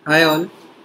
Hi all,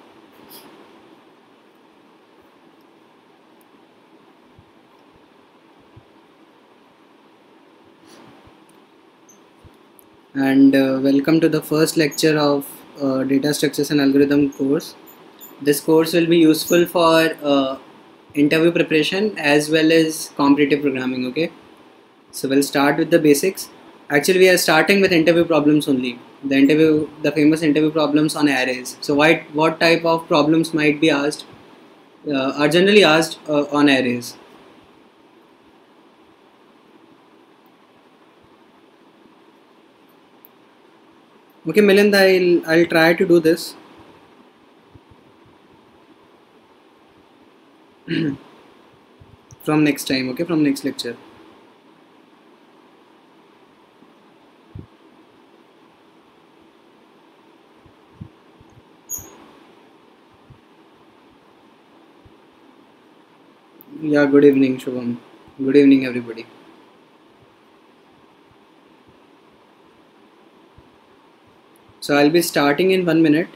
and welcome to the first lecture of Data Structures and Algorithm course. This course will be useful for interview preparation as well as competitive programming. Okay, so we'll start with the basics. Actually, we are starting with interview problems only. The famous interview problems on arrays. So, what type of problems might be asked? Are generally asked on arrays. Okay, Milind, I'll try to do this from next time. Okay, from next lecture. Yeah, good evening, Shubham. Good evening, everybody. So I'll be starting in 1 minute.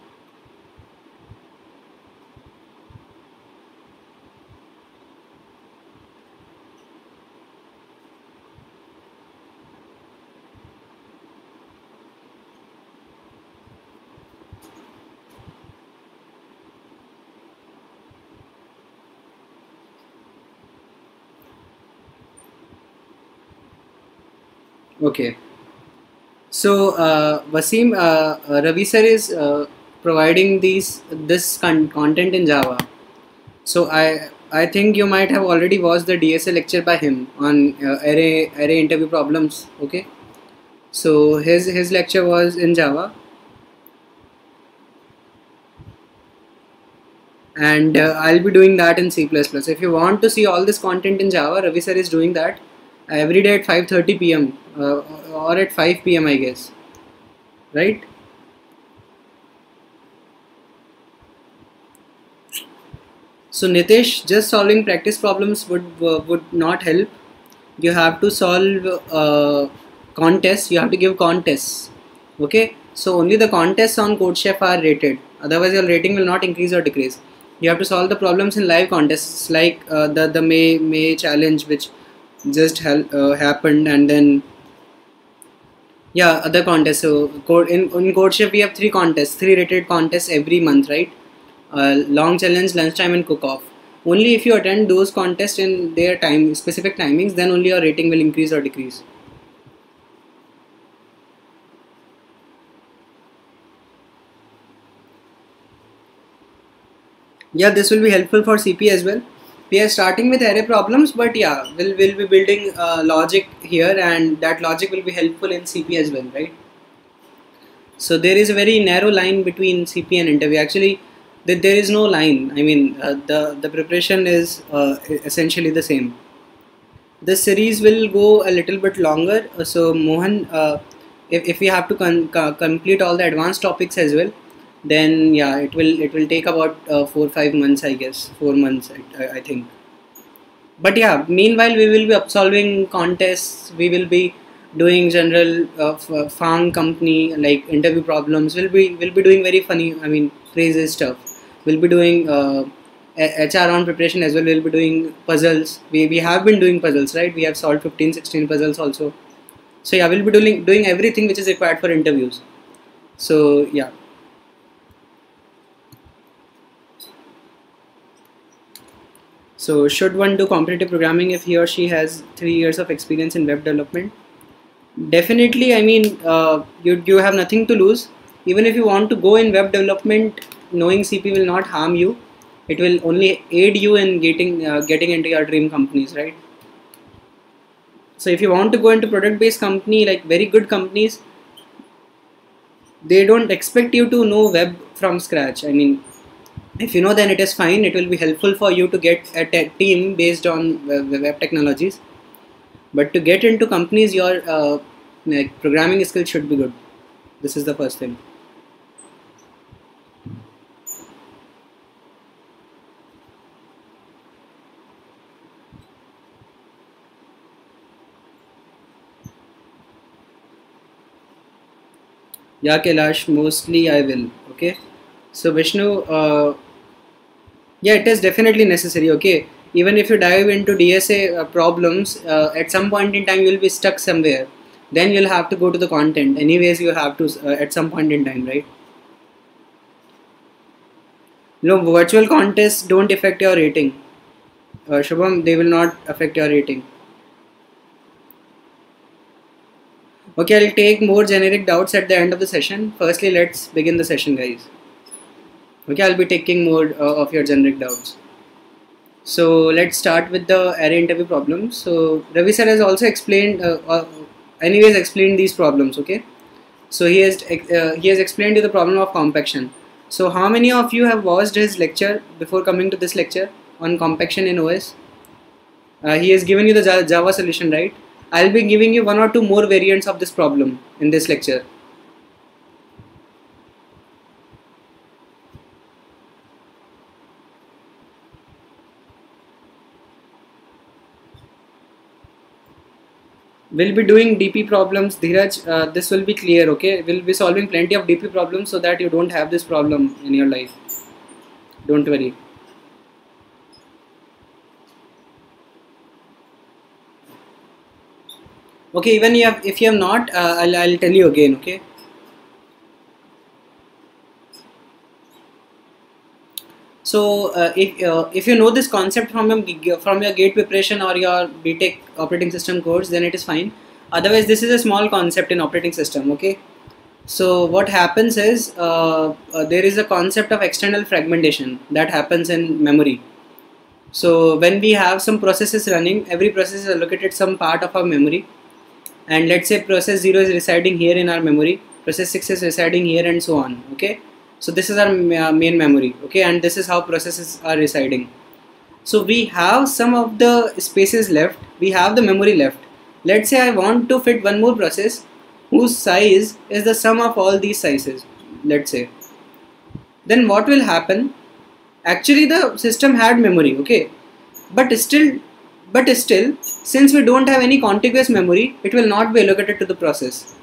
Okay. So Wasim, Ravi sir is providing content in Java. So I think you might have already watched the DSA lecture by him on array interview problems. Okay. So his lecture was in Java, and I'll be doing that in C++. If you want to see all this content in Java, Ravi sir is doing that every day at 5:30 p.m. Or at 5 p.m. I guess, right? So Nitesh, just solving practice problems would not help. You have to solve contests. You have to give contests. Okay. So only the contests on CodeChef are rated. Otherwise, your rating will not increase or decrease. You have to solve the problems in live contests, like the May challenge, which just happened, and then yeah, other contests. So in CodeChef we have three contests, three rated contests every month, right? Long challenge, lunchtime, and cook off. Only if you attend those contests in their specific timings, then only your rating will increase or decrease. Yeah, this will be helpful for CP as well. We are starting with array problems, but yeah, we'll be building logic here, and that logic will be helpful in CP as well, right? So there is a very narrow line between CP and interview. Actually, there is no line. I mean, the preparation is essentially the same. The series will go a little bit longer. So Mohan, if we have to complete all the advanced topics as well, then yeah, it will take about 4 5 months, I guess. 4 months, I think. But yeah, meanwhile we will be absolving contests. We will be doing general farm company like interview problems. We'll be doing very funny. I mean, crazy stuff. We'll be doing HR on preparation as well. We'll be doing puzzles. We have been doing puzzles, right? We have solved 15 16 puzzles also. So yeah, we'll be doing everything which is required for interviews. So yeah. So should one do competitive programming if he or she has 3 years of experience in web development? Definitely, I mean, you have nothing to lose. Even if you want to go in web development, knowing CP will not harm you. It will only aid you in getting into your dream companies, right? So if you want to go into product-based company, like very good companies, they don't expect you to know web from scratch. I mean, if you know, then it is fine. It will be helpful for you to get a team based on web technologies. But to get into companies, your like programming skills should be good. This is the first thing. Yeah, Kailash, mostly I will. Okay. So Vishnu, yeah, it is definitely necessary. Okay, even if you dive into DSA problems, at some point in time you will be stuck somewhere. Then you'll have to go to the content. Anyways, you have to at some point in time, right? Virtual contests don't affect your rating. Shubham, they will not affect your rating. Okay, I'll take more generic doubts at the end of the session. Firstly, let's begin the session, guys. Okay, I'll be taking more of your generic doubts. So let's start with the array interview problems. So Ravi sir has also explained, anyways, explained these problems. Okay, so he has explained you the problem of compaction. So how many of you have watched his lecture before coming to this lecture on compaction in OS? He has given you the Java solution, right? I'll be giving you one or two more variants of this problem in this lecture. We'll be doing DP problems, Dheeraj. This will be clear, okay? We'll be solving plenty of DP problems so that you don't have this problem in your life. Don't worry. Okay, even if you have not, I'll tell you again, okay? So if you know this concept from your gate preparation or your BTech operating system course, then it is fine. Otherwise, this is a small concept in operating system, okay? So what happens is there is a concept of external fragmentation that happens in memory. So when we have some processes running, every process is allocated some part of our memory, and let's say process 0 is residing here in our memory, process 6 is residing here, and so on, okay? So this is our main memory, okay, and this is how processes are residing. So we have some of the spaces left, we have the memory left. Let's say I want to fit one more process whose size is the sum of all these sizes, let's say. Then what will happen? Actually the system had memory, okay, but still, since we don't have any contiguous memory, it will not be allocated to the process,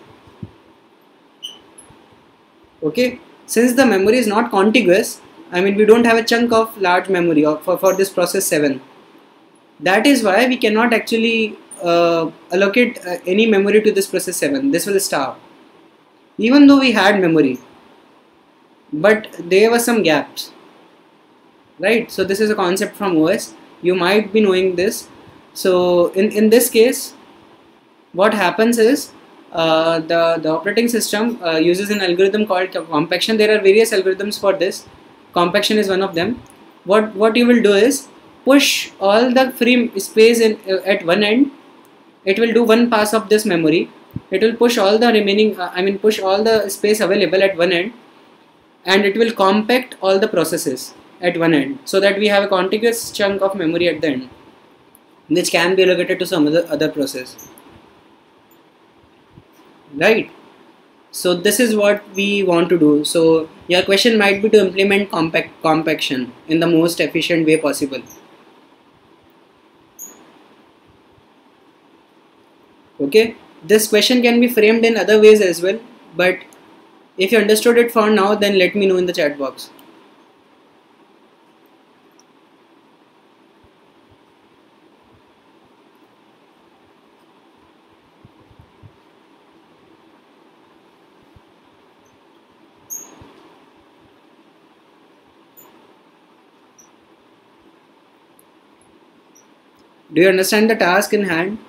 okay. Since the memory is not contiguous, I mean we don't have a chunk of large memory for this process 7. That is why we cannot actually allocate any memory to this process 7. This will starve. Even though we had memory, but there were some gaps, right? So this is a concept from OS. You might be knowing this. So in this case, what happens is the operating system uses an algorithm called compaction. There are various algorithms for this. Compaction is one of them. What you will do is push all the free space at one end. It will do one pass of this memory. It will push all the remaining, push all the space available at one end, and it will compact all the processes at one end, so that we have a contiguous chunk of memory at the end, which can be allocated to some other process, right? So this is what we want to do. So your question might be to implement compaction in the most efficient way possible. Okay, this question can be framed in other ways as well, but if you understood it for now, then let me know in the chat box. Do you understand the task in hand?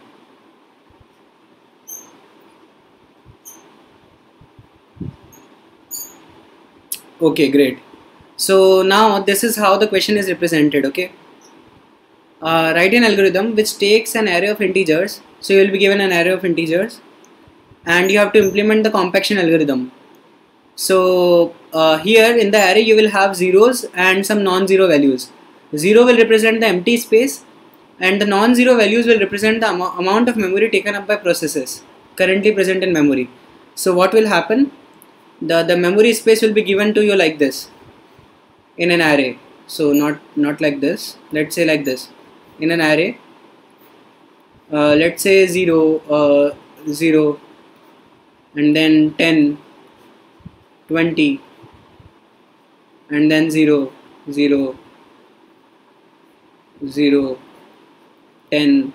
Okay, great. So now this is how the question is represented, okay? Write an algorithm which takes an array of integers. So you will be given an array of integers and you have to implement the compaction algorithm. So here in the array you will have zeros and some non-zero values. 0 will represent the empty space and the non-zero values will represent the amount of memory taken up by processes currently present in memory. So what will happen? The memory space will be given to you like this in an array. So not like this, let's say like this in an array. Let's say 0, 0, and then 10, 20, and then 0, 0, 0, 10,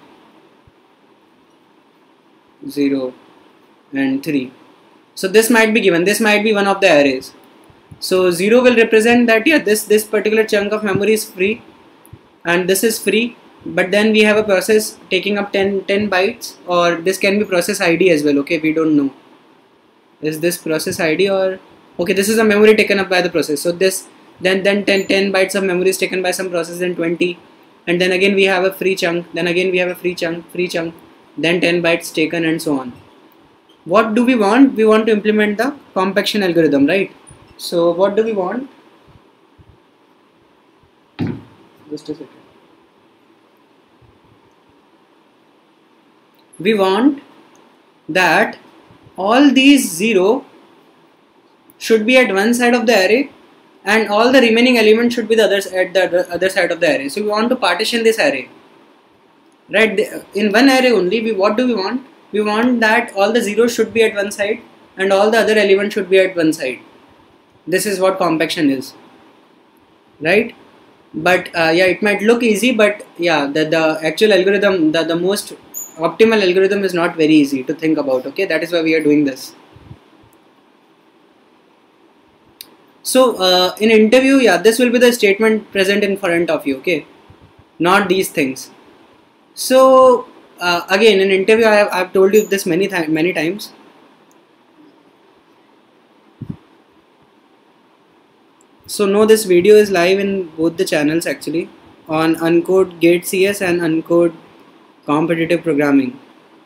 0 and 3. So this might be given, this might be one of the arrays. So 0 will represent that this particular chunk of memory is free and this is free, but then we have a process taking up 10 bytes, or this can be process ID as well. Okay, we don't know, is this process ID or okay, this is a memory taken up by the process. So this then 10 bytes of memory is taken by some process, then 20, and then again we have a free chunk, then again we have a free chunk, then 10 bytes taken, and so on. What do we want? We want to implement the compaction algorithm, right? So what do we want? Just a second. We want that all these 0 should be at one side of the array and all the remaining elements should be the others at the other side of the array. So we want to partition this array, right? In one array only, what do we want? We want that all the zeros should be at one side and all the other elements should be at one side. This is what compaction is, right? But yeah, it might look easy, but yeah, the actual algorithm, the most optimal algorithm is not very easy to think about. Okay, that is why we are doing this. So in interview, yeah, this will be the statement present in front of you. Okay, not these things. So again, in interview, I've told you this many times. So no, this video is live in both the channels actually, on Uncode Gate CS and Uncode Competitive Programming.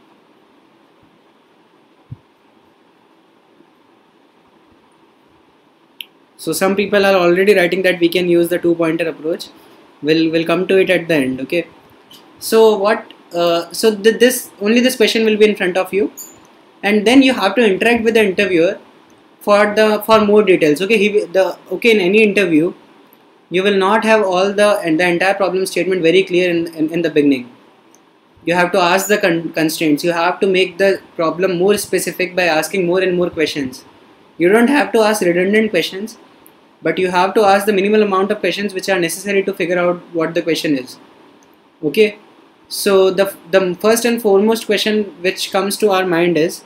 So some people are already writing that we can use the two-pointer approach. We'll come to it at the end. Okay. So what? This question will be in front of you, and then you have to interact with the interviewer for more details. Okay. In any interview, you will not have all the entire problem statement very clear in the beginning. You have to ask the constraints. You have to make the problem more specific by asking more and more questions. You don't have to ask redundant questions, but you have to ask the minimal amount of questions which are necessary to figure out what the question is. Okay. So the first and foremost question which comes to our mind is,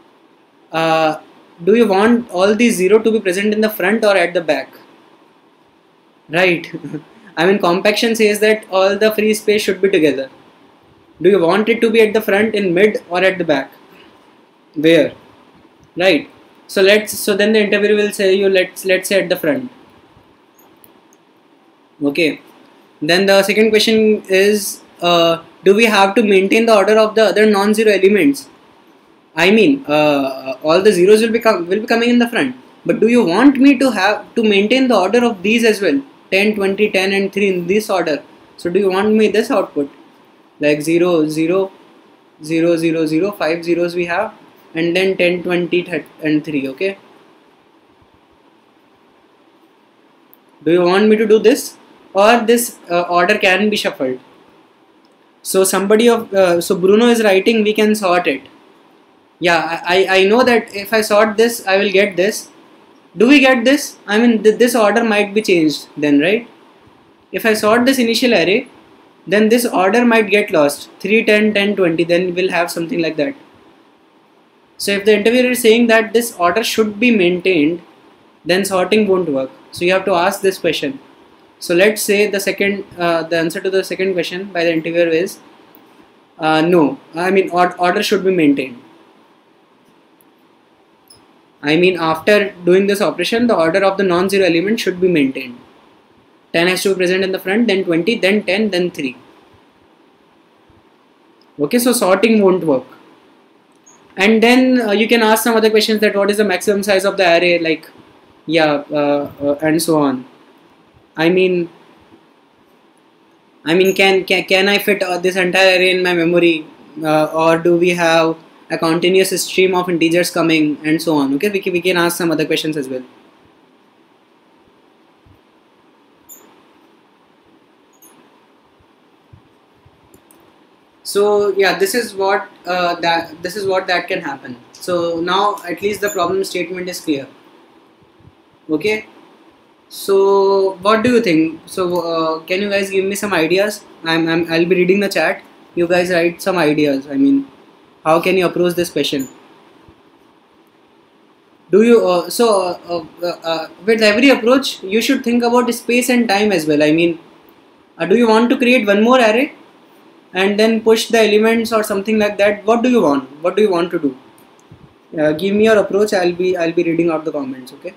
do you want all these 0 to be present in the front or at the back? Right. I mean, compaction says that all the free space should be together. Do you want it to be at the front, in mid, or at the back? Where? Right. So then the interviewer will say you, let's say at the front. Okay. Then the second question is, do we have to maintain the order of the other non-zero elements? I mean, all the zeros will be coming in the front, but do you want me to maintain the order of these as well? 10, 20, 10 and 3 in this order. So do you want me this output? Like 0, 0, 0, 0, 0, 5 zeros we have, and then 10, 20, 30 and 3. Okay. Do you want me to do this, or this order can be shuffled? So so Bruno is writing, we can sort it. Yeah, I know that if I sort this, I will get this. Do we get this? I mean, this order might be changed then, right? If I sort this initial array, then this order might get lost. 3, 10, 10, 20, then we'll have something like that. So if the interviewer is saying that this order should be maintained, then sorting won't work. So you have to ask this question. So let's say the answer to the second question by the interviewer is, no, I mean order should be maintained. I mean, after doing this operation, the order of the non-zero element should be maintained. 10 has to be present in the front, then 20, then 10, then 3. Okay, so sorting won't work. And then you can ask some other questions, that what is the maximum size of the array, like, yeah, and so on. I mean, can I fit this entire array in my memory, or do we have a continuous stream of integers coming, and so on? Okay, we can ask some other questions as well. So yeah, this is what that can happen. So now at least the problem statement is clear. Okay. So what do you think? So can you guys give me some ideas? I'll be reading the chat. You guys write some ideas. I mean, how can you approach this question? Do you with every approach you should think about space and time as well. I mean, do you want to create one more array and then push the elements or something like that? What do you want? What do you want to do? Give me your approach. I'll be reading out the comments. Okay.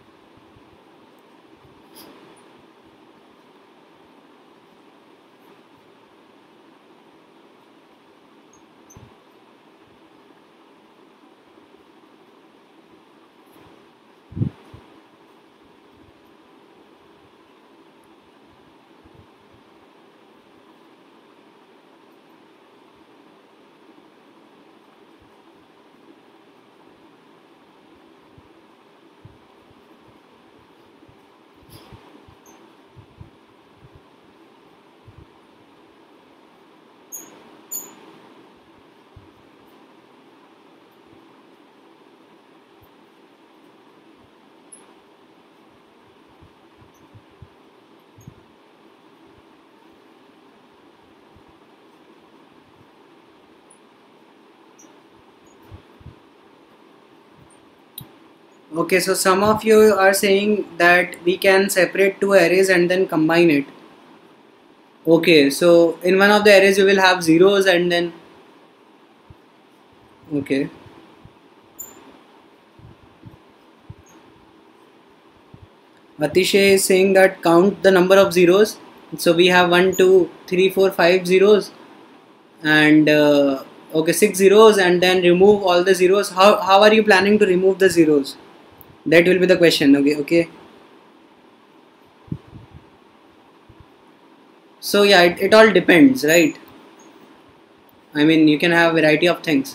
Okay, so some of you are saying that we can separate two arrays and then combine it. Okay, so in one of the arrays you will have zeros and then okay. Atishay is saying that count the number of zeros. So we have 1, 2, 3, 4, 5 zeros and okay, 6 zeros, and then remove all the zeros. How are you planning to remove the zeros? That will be the question. Okay. So yeah, it all depends, right? I mean, you can have a variety of things.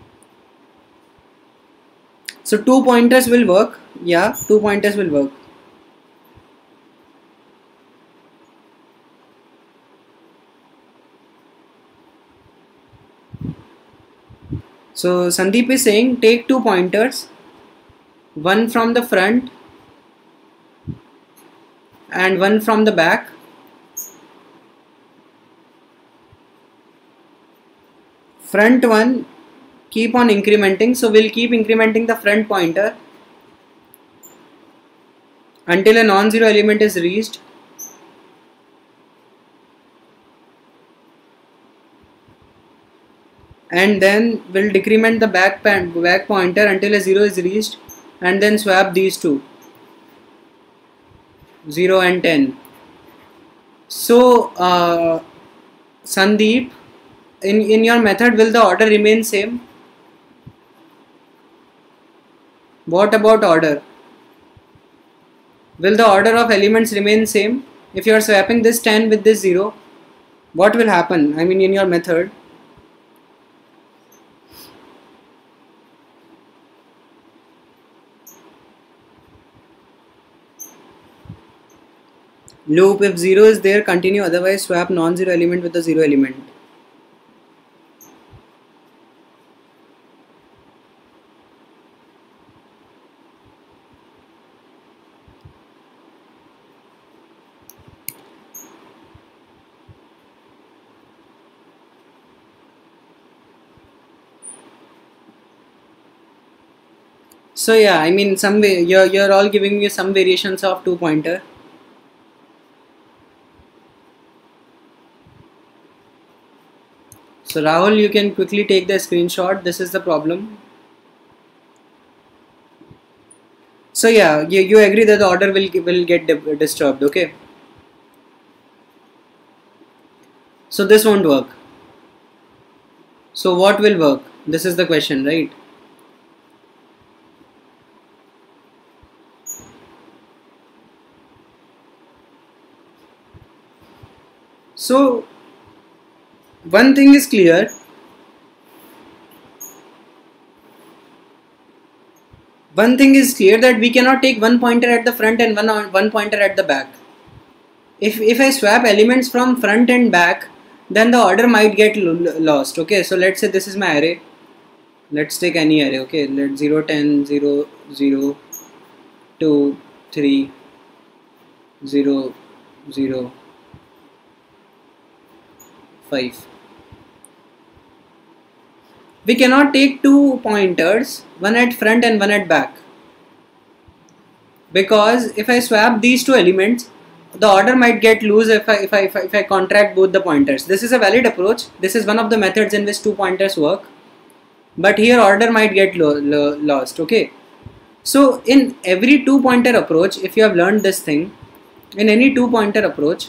So 2 pointers will work. Yeah, 2 pointers will work. So Sandeep is saying take 2 pointers, one from the front and one from the back. Front one keep on incrementing, so we'll keep incrementing the front pointer until a non-zero element is reached. And then we'll decrement the back pointer until a 0 is reached, and then swap these two, 0 and 10. So Sandeep, in your method will the order remain same? What about order? Will the order of elements remain same? If you are swapping this 10 with this 0, what will happen? I mean, in your method. Loop, if 0 is there, continue, otherwise swap non-zero element with the 0 element. So yeah, I mean, some way you're all giving me some variations of 2 pointer. So Rahul, you can quickly take the screenshot. This is the problem. So yeah, you agree that the order will get disturbed, okay? So this won't work. So what will work? This is the question, right? So one thing is clear. One thing is clear that we cannot take one pointer at the front and one pointer at the back. If I swap elements from front and back, then the order might get lost. Okay, so let's say this is my array. Let's take any array. Okay, let 0, 10, 0, 0, 2, 3, 0, 0, 5. We cannot take two pointers, one at front and one at back, because if I swap these two elements, the order might get loose if I contract both the pointers. This is a valid approach. This is one of the methods in which two pointers work, but here order might get lost. Okay, so in every two pointer approach, if you have learned this thing, in any two pointer approach,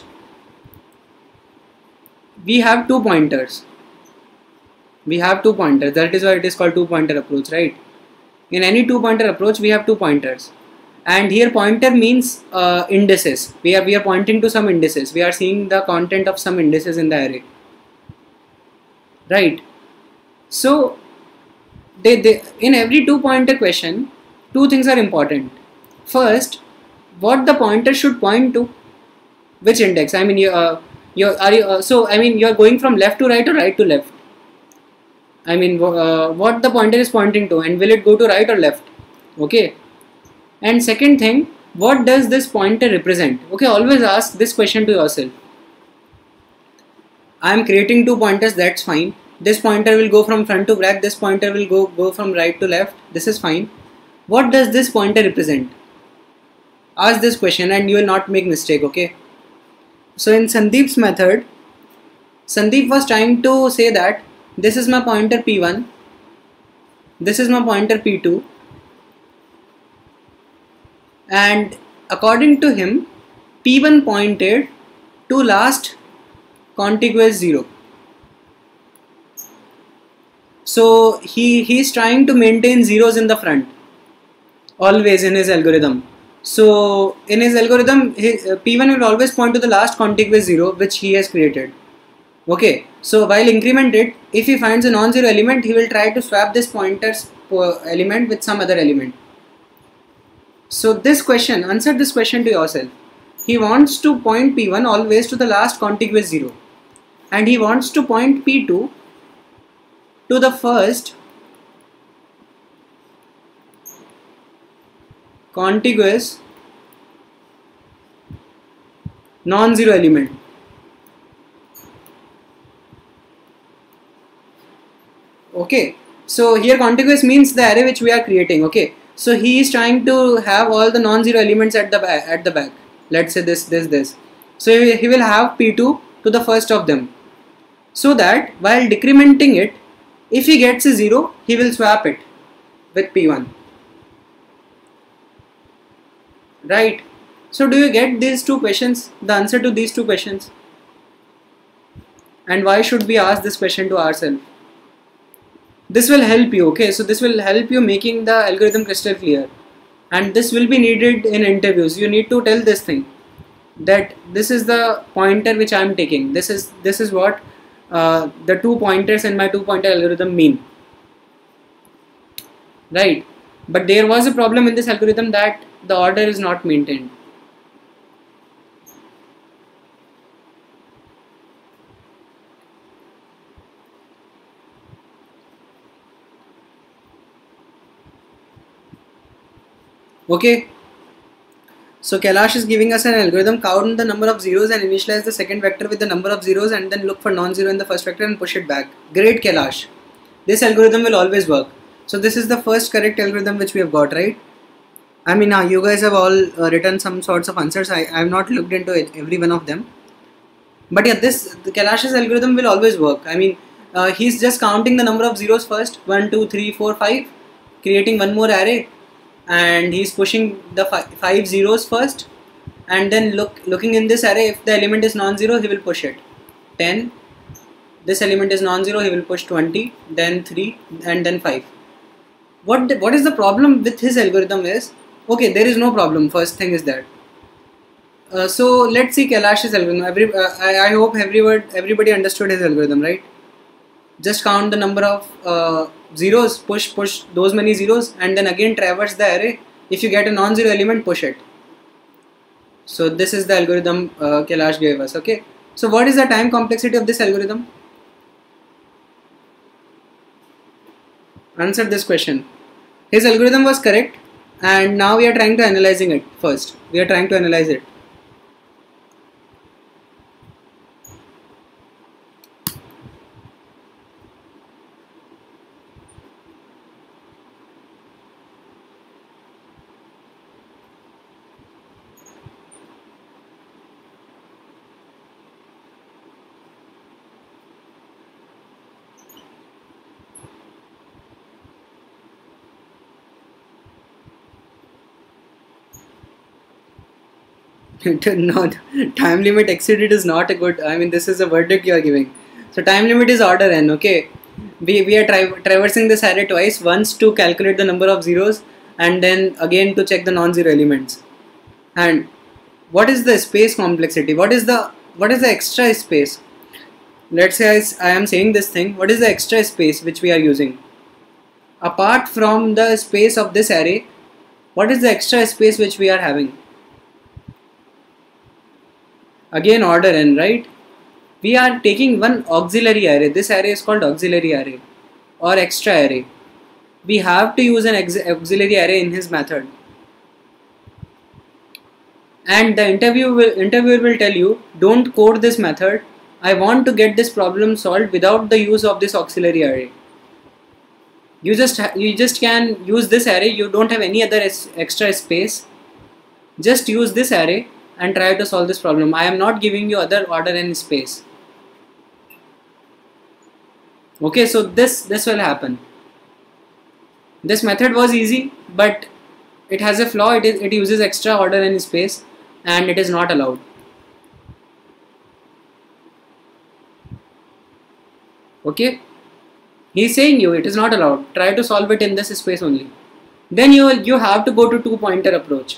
we have two pointers. We have two pointers. That is why it is called two pointer approach, right? In any two pointer approach, we have two pointers. And here pointer means indices. We are pointing to some indices. We are seeing the content of some indices in the array, right? So in every two pointer question, two things are important. First, what the pointer should point to, which index. I mean, you are going from left to right or right to left. I mean, what the pointer is pointing to, and will it go to right or left? Okay. And second thing, what does this pointer represent? Okay, always ask this question to yourself. I am creating two pointers, that's fine. This pointer will go from front to back, this pointer will go from right to left, this is fine. What does this pointer represent? Ask this question and you will not make mistake, okay? So in Sandeep's method, Sandeep was trying to say that this is my pointer P1, this is my pointer P2, and according to him, P1 pointed to last contiguous 0. So he is trying to maintain zeros in the front always in his algorithm. So in his algorithm, P1 will always point to the last contiguous 0 which he has created. Okay, so while increment it, if he finds a non-zero element, he will try to swap this pointer's element with some other element. So this question, answer this question to yourself. He wants to point P1 always to the last contiguous 0, and he wants to point P2 to the first contiguous non-zero element. Okay, so here contiguous means the array which we are creating. Okay, so he is trying to have all the non-zero elements at the back. Let's say this. So he will have P2 to the first of them, so that while decrementing it, if he gets a 0, he will swap it with P1. Right? So do you get these two questions? The answer to these two questions? And why should we ask this question to ourselves? This will help you, okay? So this will help you making the algorithm crystal clear, and this will be needed in interviews. You need to tell this thing, that this is the pointer which I am taking. This is what the two pointers in my two pointer algorithm mean, right? But there was a problem in this algorithm, that the order is not maintained. Okay, so Kailash is giving us an algorithm: count the number of zeros and initialize the second vector with the number of zeros, and then look for non-zero in the first vector and push it back. Great, Kailash. This algorithm will always work. So this is the first correct algorithm which we have got, right? I mean, you guys have all written some sorts of answers. I have not looked into every one of them. But yeah, the Kailash's algorithm will always work. I mean, he's just counting the number of zeros first, 1, 2, 3, 4, 5, creating one more array, and he's pushing the 5 zeros first, and then looking in this array, if the element is non-zero, he will push it. 10, this element is non-zero, he will push 20, then 3, and then 5. What is the problem with his algorithm is, okay, there is no problem. First thing is that. So let's see Kailash's algorithm. I hope everybody understood his algorithm, right? Just count the number of zeros, push those many zeros, and then again traverse the array. If you get a non-zero element, push it. So this is the algorithm Kailash gave us. Okay. So what is the time complexity of this algorithm? Answer this question. His algorithm was correct, and now we are trying to analyzing it first. We are trying to analyze it. No, time limit exceeded is not a good. I mean, this is a verdict you are giving. So time limit is order n. Okay, we are traversing this array twice. Once to calculate the number of zeros, and then again to check the non-zero elements. And what is the space complexity? What is the extra space? Let's say I am saying this thing. What is the extra space which we are using? Apart from the space of this array, what is the extra space which we are having? Again order n, right? We are taking one auxiliary array. This array is called auxiliary array or extra array. We have to use an auxiliary array in his method. And the interviewer will tell you, don't code this method. I want to get this problem solved without the use of this auxiliary array. You just can use this array. You don't have any other extra space. Just use this array and try to solve this problem. I am not giving you other order n space. Okay, so this will happen. This method was easy, but it has a flaw. It uses extra order n space, and it is not allowed. Okay, he is saying you it is not allowed. Try to solve it in this space only. Then you have to go to two pointer approach.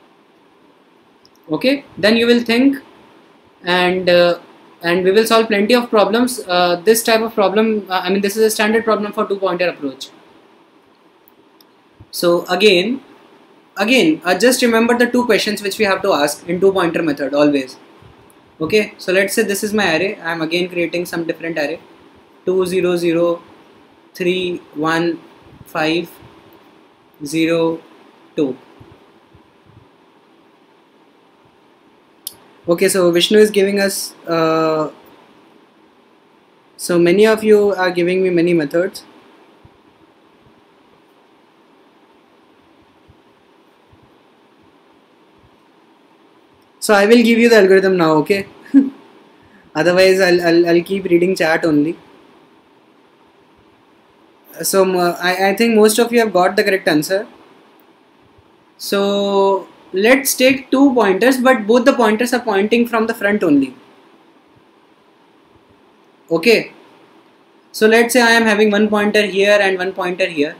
Okay, then you will think, and we will solve plenty of problems. This type of problem, I mean, this is a standard problem for two pointer approach. So again, just remember the two questions which we have to ask in two pointer method always. Okay, so let's say this is my array. I am again creating some different array. 2 0 0 3 1 5 0 2. Okay, so Vishnu is giving us, so many of you are giving me many methods. So I will give you the algorithm now, okay? Otherwise I'll keep reading chat only. So I think most of you have got the correct answer. So let's take two pointers, but both the pointers are pointing from the front only. Okay, so let's say I am having one pointer here and one pointer here.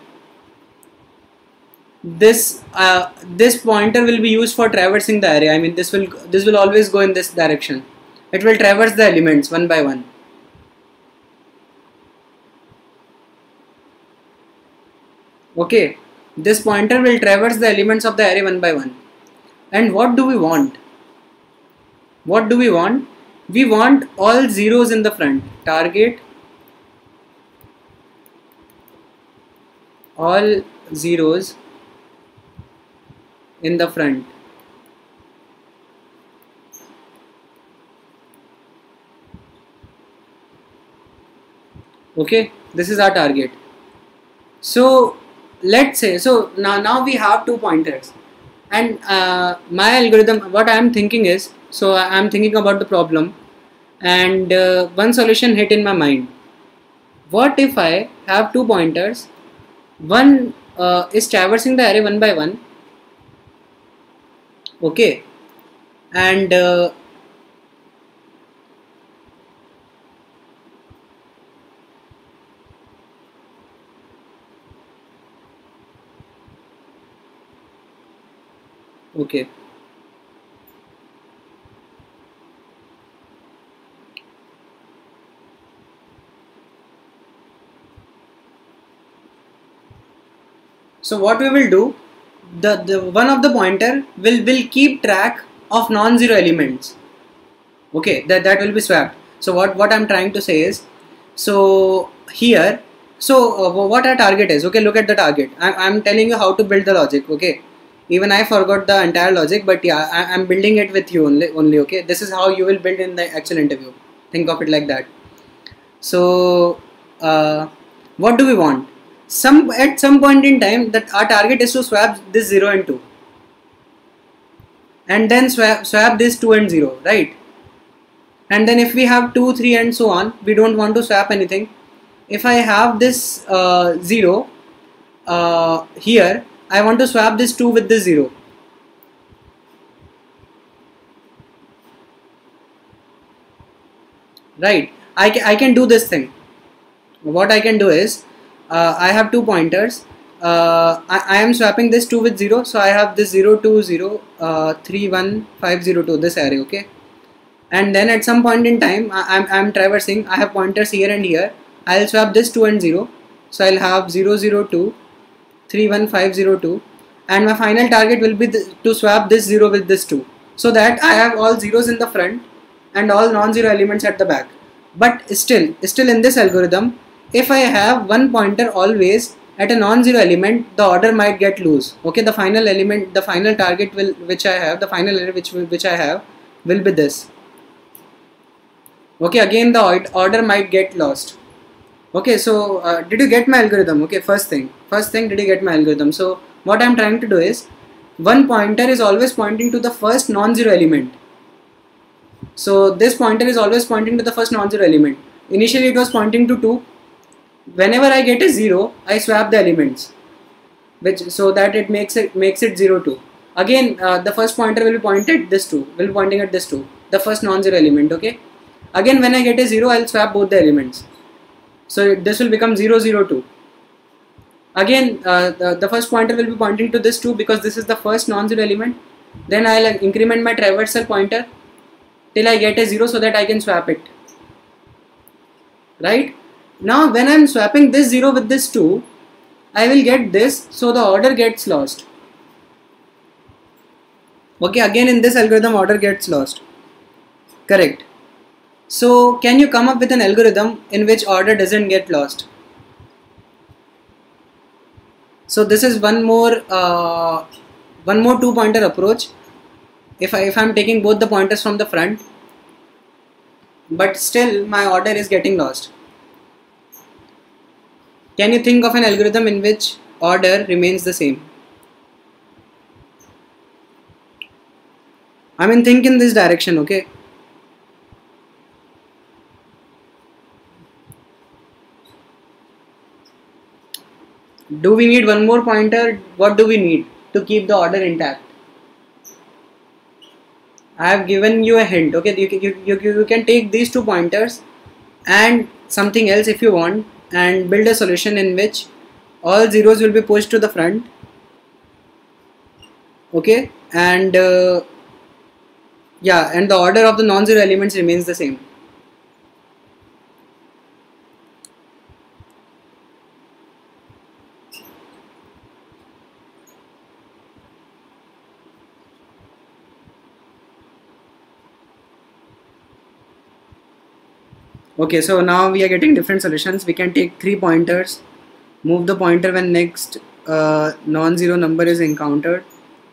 This pointer will be used for traversing the array. I mean, this will always go in this direction. It will traverse the elements one by one. Okay, this pointer will traverse the elements of the array one by one. And what do we want? What do we want? We want all zeros in the front. Target all zeros in the front. Okay, this is our target. So let's say, so now we have two pointers, and my algorithm, what I am thinking is, so I am thinking about the problem, and one solution hit in my mind. What if I have two pointers? One is traversing the array one by one. Okay, and okay. So what we will do, the one of the pointer will keep track of non-zero elements. Okay, that will be swapped. So what I'm trying to say is, so here, so what our target is. Okay, look at the target. I'm telling you how to build the logic. Okay, even I forgot the entire logic, but yeah, I'm building it with you only. Okay, this is how you will build in the actual interview. Think of it like that. So what do we want? At some point in time, that our target is to swap this 0 and 2, and then swap this 2 and 0, right? And then if we have 2, 3 and so on, we don't want to swap anything. If I have this 0 here, I want to swap this 2 with this 0. right? I can do this thing. What I can do is, I have 2 pointers. I am swapping this 2 with 0, so I have this 0 2 0 3 1 5 0 2, this array, okay. And then at some point in time, I'm traversing. I have pointers here and here. I'll swap this 2 and 0, so I'll have 0 0 2 3 1 5 0 2, and my final target will be to swap this 0 with this 2, so that I have all zeros in the front and all non-zero elements at the back. But still in this algorithm, if I have one pointer always at a non-zero element, the order might get loose. Okay, the final element, the final target will which I have, the final array which I have will be this. Okay, again the order might get lost. Okay, so did you get my algorithm? Okay, first thing, did you get my algorithm? So what I'm trying to do is, one pointer is always pointing to the first non-zero element. So this pointer is always pointing to the first non-zero element. Initially it was pointing to 2. Whenever I get a 0, I swap the elements, so that it makes it 0 2. Again, the first pointer will be pointing at this 2, the first non-zero element. Okay. Again, when I get a 0, I'll swap both the elements. So this will become 0 0 2. Again, the first pointer will be pointing to this 2 because this is the first non-zero element. Then I'll increment my traversal pointer till I get a 0 so that I can swap it. Right? Now when I'm swapping this 0 with this 2, I will get this, so the order gets lost. Okay, again in this algorithm order gets lost. Correct. So can you come up with an algorithm in which order doesn't get lost? So this is one more 2-pointer approach. If I'm taking both the pointers from the front, but still my order is getting lost. Can you think of an algorithm in which order remains the same? I mean, think in this direction, okay? Do we need one more pointer? What do we need to keep the order intact? I have given you a hint, okay? You can take these 2 pointers and something else if you want, and build a solution in which all zeros will be pushed to the front, okay, and yeah, and the order of the non-zero elements remains the same. Okay, so now we are getting different solutions. We can take 3 pointers, move the pointer when next non-zero number is encountered.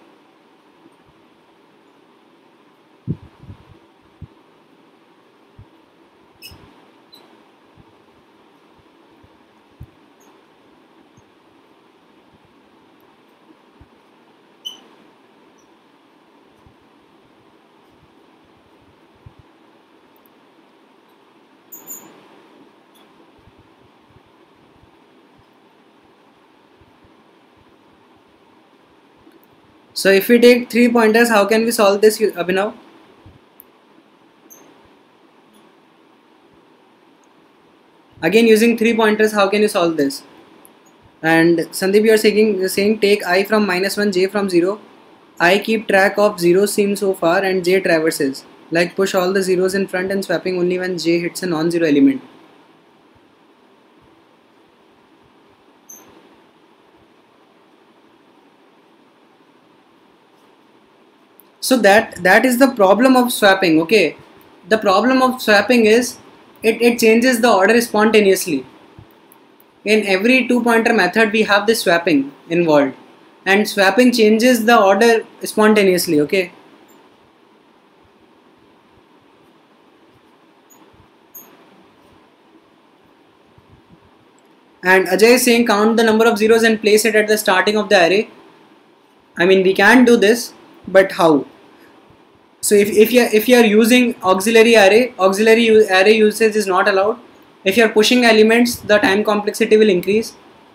So if we take 3 pointers, how can we solve this, Abhinav? Again, using 3 pointers, how can you solve this? And Sandeep, you are saying take I from -1, j from 0. I keep track of zeros seen so far and j traverses. Like push all the zeros in front and swapping only when j hits a non-zero element. So that is the problem of swapping, okay? The problem of swapping is it changes the order spontaneously. In every 2-pointer method we have this swapping involved, and swapping changes the order spontaneously, okay? And Ajay is saying count the number of zeros and place it at the starting of the array. I mean, we can do this, but how? So if you are using auxiliary array usage is not allowed. If you are pushing elements, the time complexity will increase.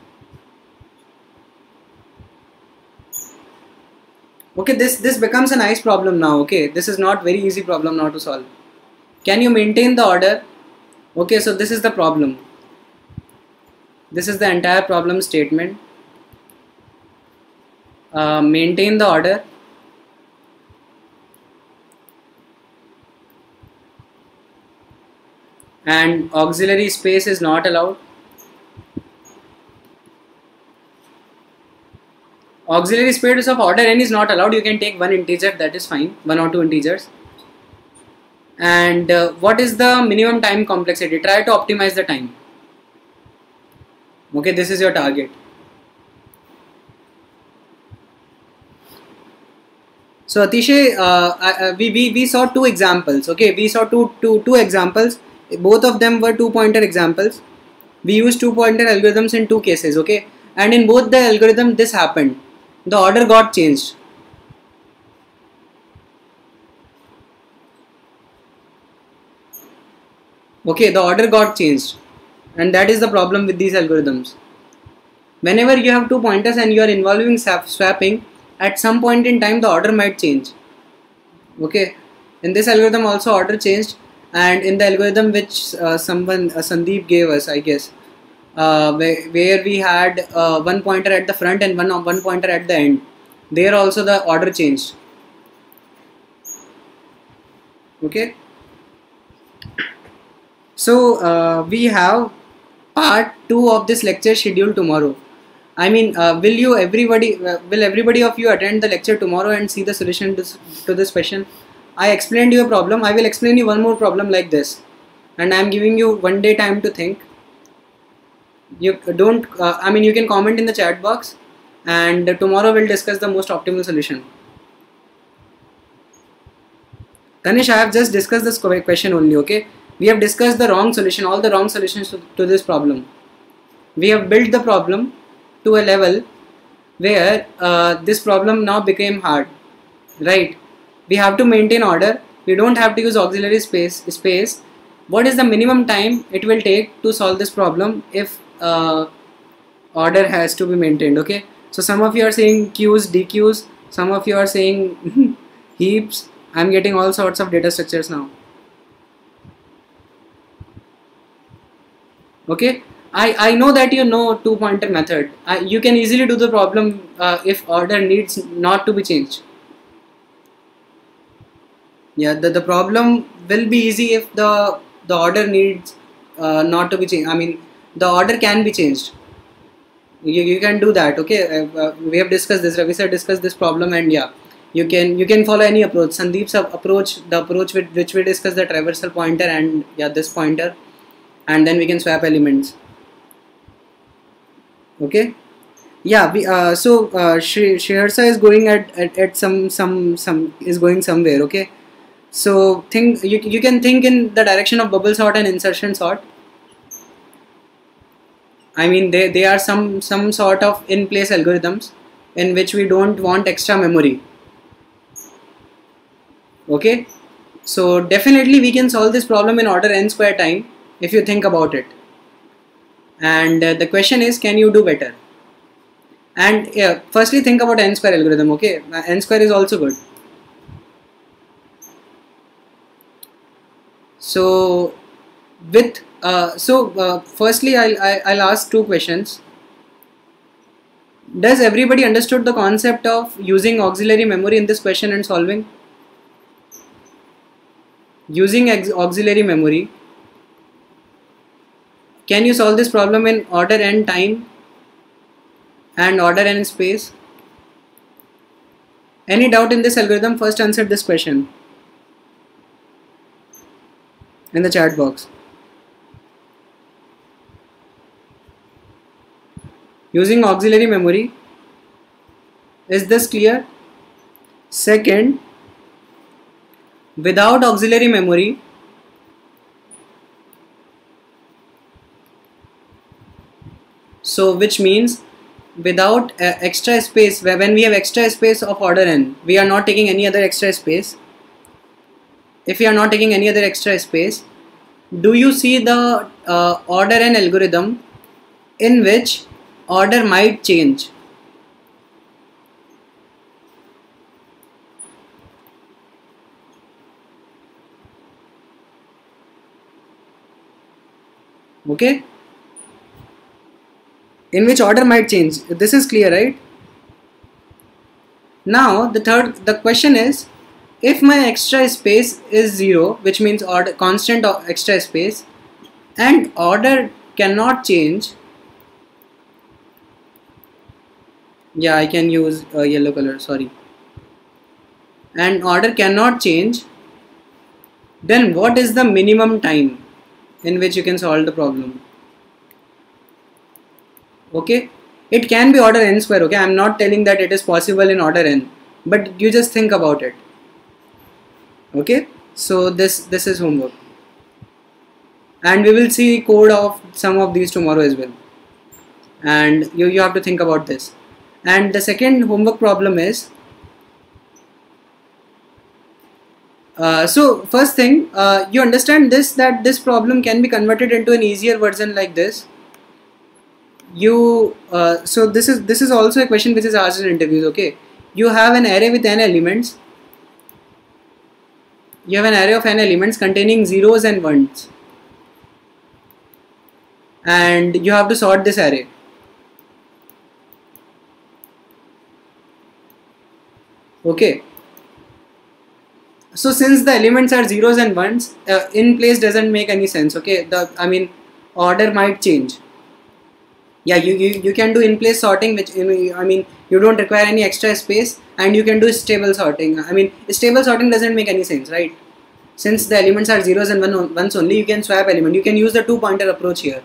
Okay, this becomes a nice problem now. Okay, this is not very easy problem now to solve. Can you maintain the order Okay, so this is the problem. This is the entire problem statement. Maintain the order. And auxiliary space is not allowed. Auxiliary space of order n is not allowed. You can take one integer, that is fine, one or two integers. And what is the minimum time complexity? Try to optimize the time. Okay, this is your target. So Atishay, we saw two examples. Okay, we saw two examples. Both of them were two-pointer examples. We used two-pointer algorithms in two cases. Okay, and in both the algorithm this happened. The order got changed. Okay, the order got changed, and that is the problem with these algorithms. Whenever you have two pointers and you are involving swapping, at some point in time the order might change. Okay, in this algorithm also order changed, and in the algorithm which Sandeep gave us, I guess, where we had one pointer at the front and one pointer at the end, there also the order changed. Okay, so we have part 2 of this lecture scheduled tomorrow. I mean, will everybody of you attend the lecture tomorrow and see the solution to this question? I explained you a problem. I will explain you one more problem like this, and I am giving you 1 day time to think. You don't. I mean, you can comment in the chat box, and tomorrow we'll discuss the most optimal solution. Tanish, I have just discussed this question only. Okay, we have discussed the wrong solution, all the wrong solutions to this problem. We have built the problem to a level where this problem now became hard, right? We have to maintain order. We don't have to use auxiliary space. What is the minimum time it will take to solve this problem if order has to be maintained? Okay, so some of you are saying queues, dequeues, some of you are saying heaps. I'm getting all sorts of data structures now. Okay, I know that you know two-pointer method. You can easily do the problem if order needs not to be changed. Yeah, the problem will be easy if the order needs not to be changed. I mean, the order can be changed. You can do that. Okay, we have discussed this. Ravi sir discussed this problem, and yeah, you can follow any approach. Sandeep's approach, the approach with which we discussed, the traversal pointer and yeah, this pointer, and then we can swap elements. Okay, yeah. Shreharsa is going at some is going somewhere. Okay, so think you can think in the direction of bubble sort and insertion sort. I mean, they are some sort of in place algorithms in which we don't want extra memory. Okay, so definitely we can solve this problem in order n square time if you think about it. And the question is, can you do better? And yeah, firstly think about n square algorithm. Okay, n square is also good. So with firstly I'll ask two questions. Does everybody understood the concept of using auxiliary memory in this question and solving? Using auxiliary memory, can you solve this problem in order n time and order n space? Any doubt in this algorithm? First answer this question in the chat box. Using auxiliary memory, is this clear? Second, without auxiliary memory, so which means without extra space, when we have extra space of order n, we are not taking any other extra space. If we are not taking any other extra space, do you see the order n algorithm in which order might change? Okay, in which order might change. This is clear, right? Now the question is, if my extra space is 0, which means order constant of extra space, and order cannot change. Yeah, I can use yellow color, sorry. And order cannot change, then what is the minimum time in which you can solve the problem? Okay, it can be order n square. Okay, I'm not telling that it is possible in order n, but you just think about it. Okay, so this is homework, and we will see code of some of these tomorrow as well, and you have to think about this. And the second homework problem is, so first thing, you understand this, that this problem can be converted into an easier version like this. You so this is also a question which is asked in interviews. Okay, you have an array with n elements. You have an array of n elements containing zeros and ones, and you have to sort this array. Okay, so since the elements are zeros and ones, in place doesn't make any sense. Okay, order might change. Yeah, you can do in place sorting, which you don't require any extra space, and you can do stable sorting. Stable sorting doesn't make any sense, right? Since the elements are zeros and ones only, you can swap element. You can use the 2-pointer approach here,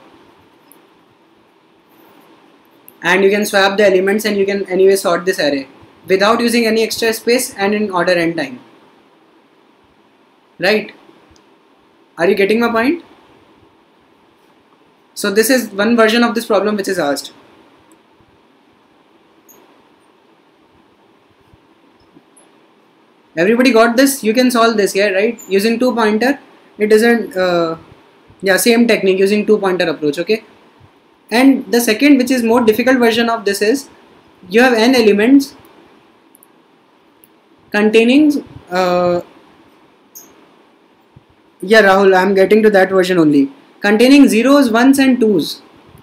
and you can swap the elements, and you can anyway sort this array without using any extra space and in order n time. Right? Are you getting my point? So this is one version of this problem which is asked. Everybody got this? You can solve this here, right? Using 2-pointer. It doesn't, yeah, same technique, using 2-pointer approach, okay? And the second, which is more difficult version of this, is you have n elements containing, yeah, Rahul, I am getting to that version only. Containing zeros, ones and twos.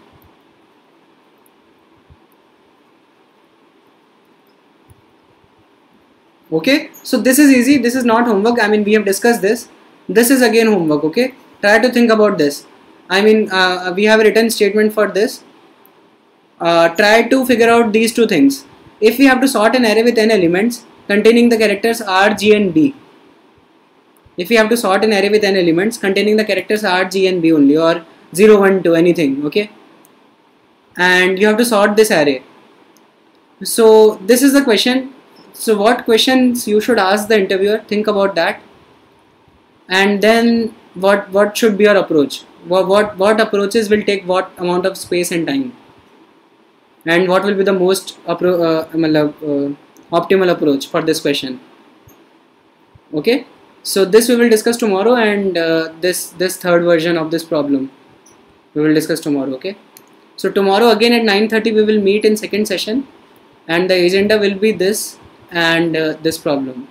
Okay, so this is easy. This is not homework. We have discussed this. This is again homework. Okay, try to think about this. We have a written statement for this. Try to figure out these two things. If we have to sort an array with n elements containing the characters R, G and B. If we have to sort an array with n elements containing the characters R, G and B only, or 0, 1, 2, anything, okay? And you have to sort this array. So this is the question. So what questions you should ask the interviewer, think about that. And then what should be your approach? What approaches will take what amount of space and time? And what will be the most optimal approach for this question? Okay? So this we will discuss tomorrow, and this third version of this problem we will discuss tomorrow. Okay, so tomorrow again at 9:30 we will meet in second session, and the agenda will be this and this problem.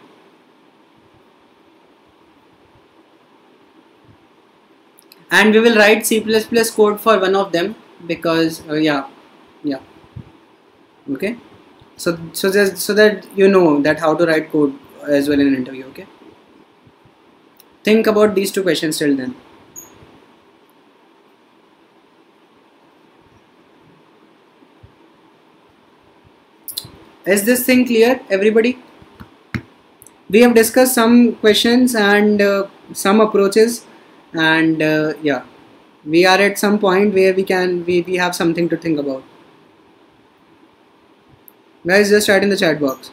And we will write C++ code for one of them, because yeah, okay, so that you know that how to write code as well in an interview. Okay, think about these two questions till then. Is this thing clear, everybody? We have discussed some questions and some approaches, and yeah, we are at some point where we have something to think about. Guys, just write in the chat box.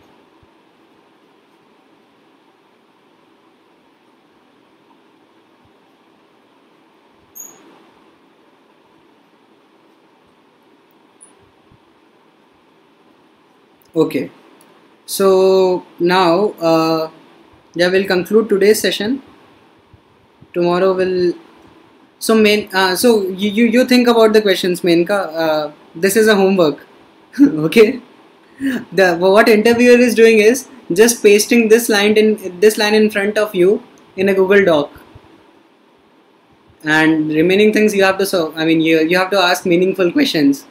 Okay, so now yeah, we'll conclude today's session. Tomorrow will, so you think about the questions, Menka. This is a homework. Okay, what interviewer is doing is just pasting this line in front of you in a Google Doc, and remaining things you have to solve. I mean, you have to ask meaningful questions.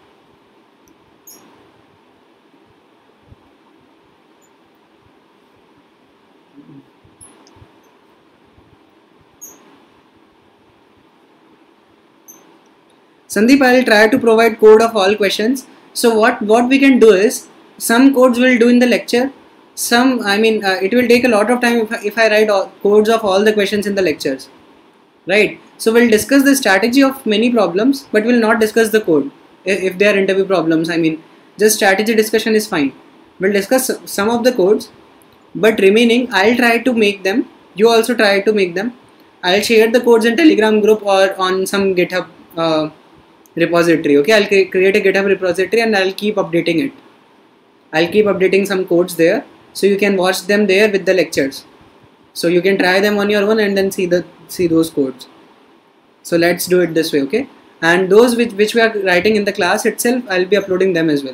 Sandeep, I'll try to provide code of all questions. So what we can do is, some codes we'll do in the lecture. Some, I mean, it will take a lot of time if I write codes of all the questions in the lectures, right? So we'll discuss the strategy of many problems, but we'll not discuss the code if they are interview problems. I mean, just strategy discussion is fine. We'll discuss some of the codes, but remaining I'll try to make them. You also try to make them. I'll share the codes in Telegram group or on some GitHub repository. Okay, I'll create a GitHub repository and I'll keep updating it. I'll keep updating some codes there, so you can watch them there with the lectures. So you can try them on your own and then see those codes. So let's do it this way, okay? And those which we are writing in the class itself, I'll be uploading them as well.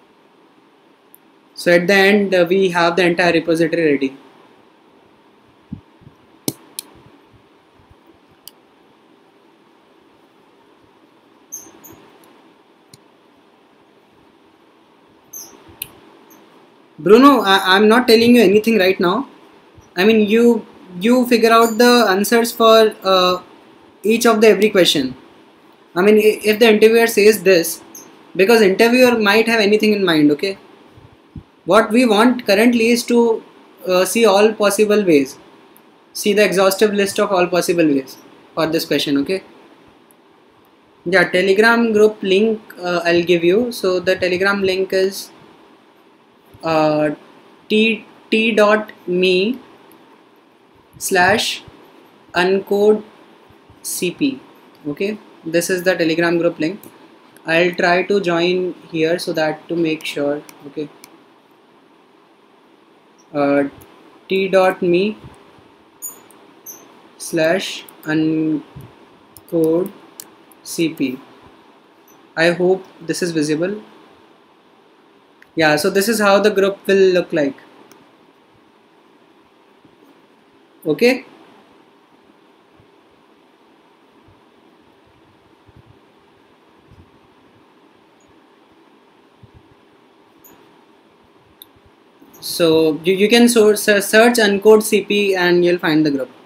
So at the end, we have the entire repository ready. Bruno, I'm not telling you anything right now. I mean, you figure out the answers for each of the every question. I mean, if the interviewer says this, because interviewer might have anything in mind, okay? What we want currently is to see all possible ways. See the exhaustive list of all possible ways for this question, okay? Yeah, Telegram group link I'll give you. So the Telegram link is t.me/uncodecp. Okay, this is the Telegram group link. I'll try to join here so that to make sure. Okay, t.me/uncodecp. I hope this is visible. Yeah, so this is how the group will look like. Okay. So you can search uncode CP and you'll find the group.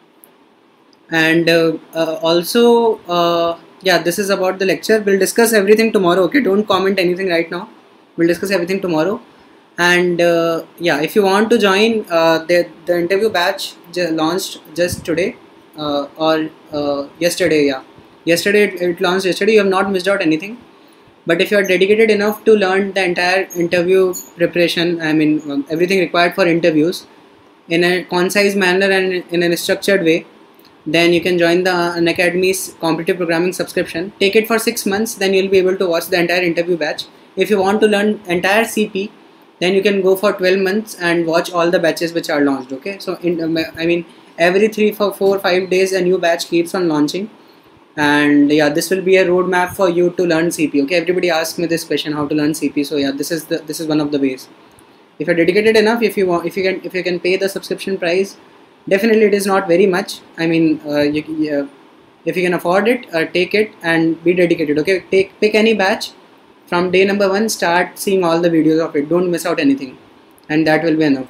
And also, yeah, this is about the lecture. We'll discuss everything tomorrow. Okay, don't comment anything right now. We'll discuss everything tomorrow. And yeah, if you want to join, the interview batch launched just today or yesterday. Yeah, yesterday it launched yesterday. You have not missed out anything. But if you are dedicated enough to learn the entire interview preparation, I mean everything required for interviews in a concise manner and in a structured way, then you can join the Unacademy's competitive programming subscription. Take it for 6 months, then you'll be able to watch the entire interview batch. If you want to learn entire CP, then you can go for 12 months and watch all the batches which are launched. Okay, so I mean every 3, 4, 5 days a new batch keeps on launching. And yeah, this will be a roadmap for you to learn CP. Okay, everybody asks me this question, how to learn CP. So yeah, this is one of the ways. If you're dedicated enough, if you can pay the subscription price, definitely it is not very much. I mean, if you can afford it, take it and be dedicated. Okay, pick any batch from day number 1. Start seeing all the videos of it. Don't miss out anything, and that will be enough.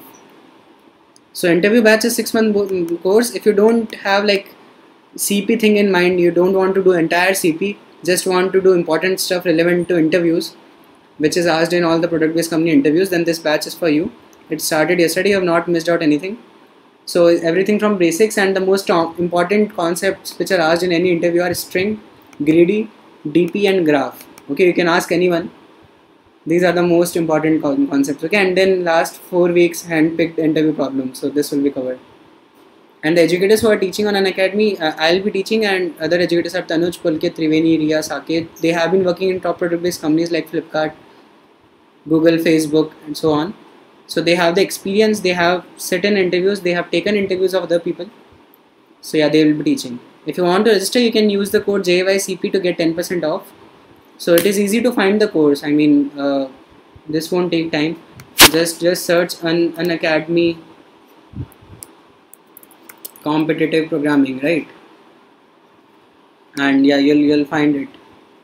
So interview batch is 6-month course. If you don't have like CP thing in mind, you don't want to do entire CP, just want to do important stuff relevant to interviews, which is asked in all the product-based company interviews, then this batch is for you. It started yesterday. You have not missed out anything. So everything from basics, and the most important concepts which are asked in any interview are string, greedy, DP and graph. Okay, you can ask anyone. These are the most important concepts. Okay, and then last 4 weeks hand-picked interview problems. So this will be covered. And the educators who are teaching on Unacademy, I'll be teaching, and other educators are Tanuj, Pulkit, Triveni, Riya, Saket. They have been working in top product-based companies like Flipkart, Google, Facebook, and so on. So they have the experience, they have certain interviews, they have taken interviews of other people. So yeah, they will be teaching. If you want to register, you can use the code JYCP to get 10% off. So it is easy to find the course. I mean, this won't take time. Just search Unacademy competitive programming, right? and yeah, you'll find it.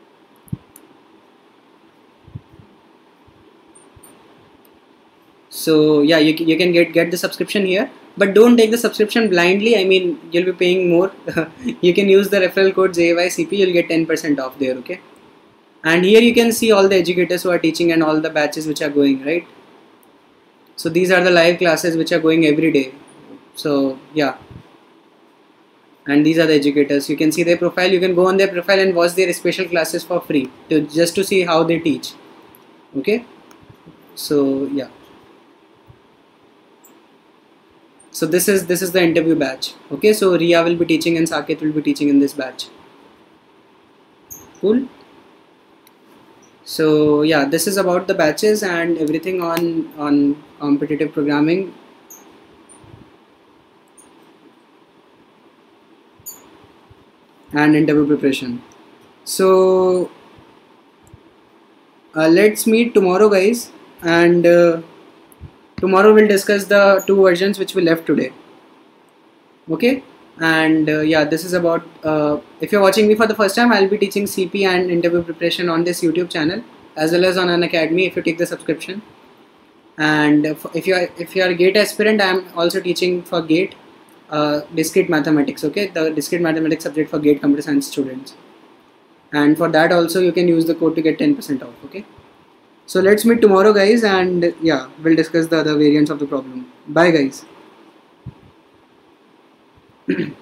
So yeah, you can get the subscription here, but don't take the subscription blindly. I mean, you'll be paying more. You can use the referral code JYCP. You'll get 10% off there. Okay. And here you can see all the educators who are teaching and all the batches which are going, right? So these are the live classes which are going every day. So yeah, and these are the educators. You can see their profile. You can go on their profile and watch their special classes for free just to see how they teach. Okay. So yeah. So this is the interview batch. Okay. So Ria will be teaching and Saket will be teaching in this batch. Cool. So yeah, this is about the batches and everything on competitive programming. And interview preparation. So let's meet tomorrow, guys, and tomorrow we'll discuss the two versions which we left today. Okay. And yeah, this is about if you're watching me for the first time, I'll be teaching CP and interview preparation on this YouTube channel as well as on Unacademy if you take the subscription. And if you are a GATE aspirant, I'm also teaching for GATE discrete mathematics. Okay, the discrete mathematics subject for GATE computer science students, and for that also you can use the code to get 10% off. Okay, so let's meet tomorrow, guys, and yeah, we'll discuss the other variants of the problem. Bye, guys.